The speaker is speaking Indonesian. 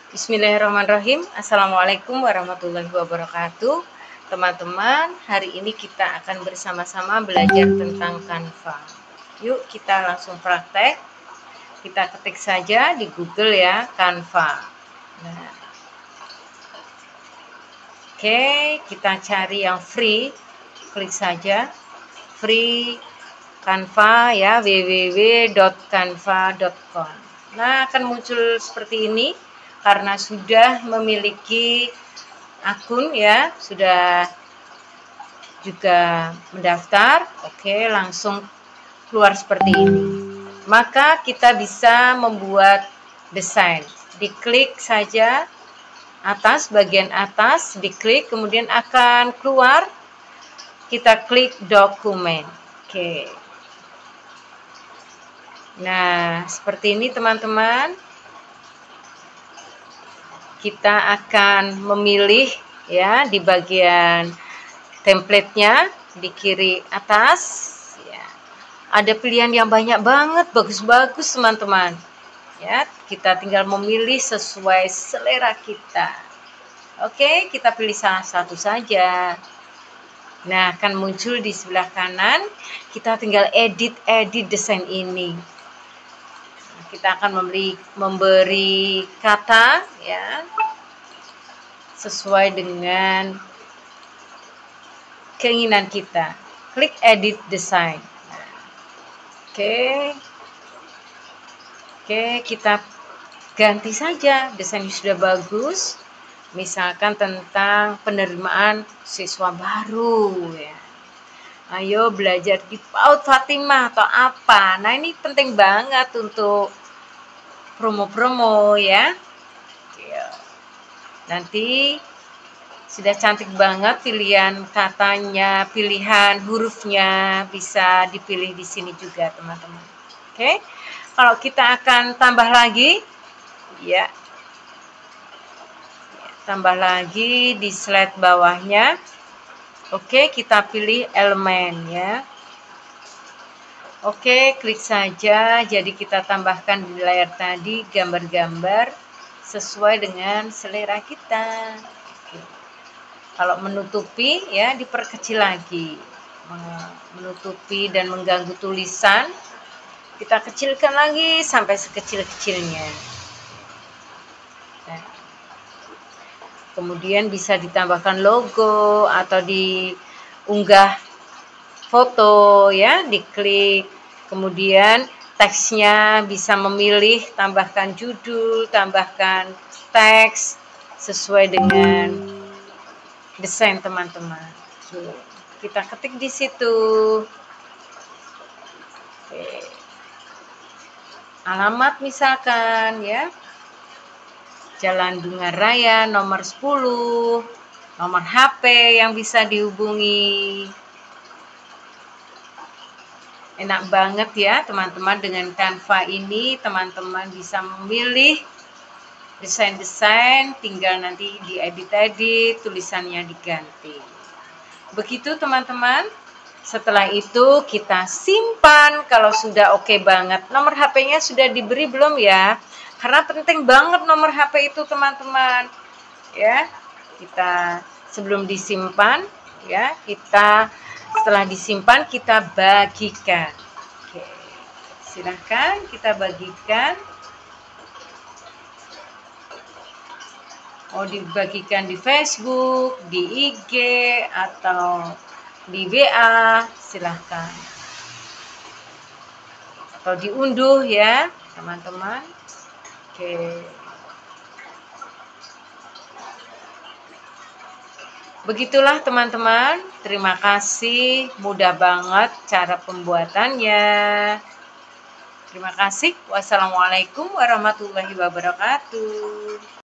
Bismillahirrahmanirrahim. Assalamualaikum warahmatullahi wabarakatuh. Teman-teman, hari ini kita akan bersama-sama belajar tentang Canva. Yuk kita langsung praktek. Kita ketik saja di Google ya, Canva. Nah, oke, kita cari yang free. Klik saja free Canva ya, www.canva.com. Nah, akan muncul seperti ini karena sudah memiliki akun ya, sudah juga mendaftar. Oke, langsung keluar seperti ini. Maka kita bisa membuat desain. Diklik saja atas, bagian atas, diklik, kemudian akan keluar. Kita klik dokumen. Oke. Nah, seperti ini teman-teman. Kita akan memilih ya di bagian template-nya di kiri atas ya. Ada pilihan yang banyak banget, bagus-bagus teman-teman. Ya, kita tinggal memilih sesuai selera kita. Oke, kita pilih salah satu saja. Nah, akan muncul di sebelah kanan. Kita tinggal edit desain ini. Kita akan memberi kata ya sesuai dengan keinginan kita. Klik edit design. Oke, kita ganti saja, desainnya sudah bagus. Misalkan tentang penerimaan siswa baru ya. Ayo belajar di PAUD Fatimah atau apa. Nah, ini penting banget untuk promo-promo ya. Nanti sudah cantik banget pilihan katanya, pilihan hurufnya bisa dipilih di sini juga teman-teman. Oke, kalau kita akan tambah lagi ya, tambah lagi di slide bawahnya. Oke, kita pilih elemen ya. Oke, klik saja. Jadi kita tambahkan di layar tadi gambar-gambar sesuai dengan selera kita. Oke. Kalau menutupi ya diperkecil lagi. Menutupi dan mengganggu tulisan, kita kecilkan lagi sampai sekecil-kecilnya. Nah, kemudian bisa ditambahkan logo atau diunggah foto ya, diklik. Kemudian teksnya bisa memilih, tambahkan judul, tambahkan teks sesuai dengan desain teman-teman. Kita ketik di situ. Oke. Alamat misalkan ya. Jalan Dungan Raya nomor 10, nomor HP yang bisa dihubungi. Enak banget ya teman-teman, dengan Canva ini teman-teman bisa memilih desain-desain, tinggal nanti diedit-edit, tulisannya diganti. Begitu teman-teman. Setelah itu kita simpan kalau sudah oke banget. Nomor HP-nya sudah diberi belum ya? Karena penting banget nomor HP itu teman-teman. Ya, kita sebelum disimpan ya, kita setelah disimpan kita bagikan. Oke, silahkan kita bagikan. Mau dibagikan di Facebook, di IG, atau di WA, silahkan. Atau diunduh ya, teman-teman. Oke. Begitulah teman-teman. Terima kasih, mudah banget cara pembuatannya. Terima kasih. Wassalamualaikum warahmatullahi wabarakatuh.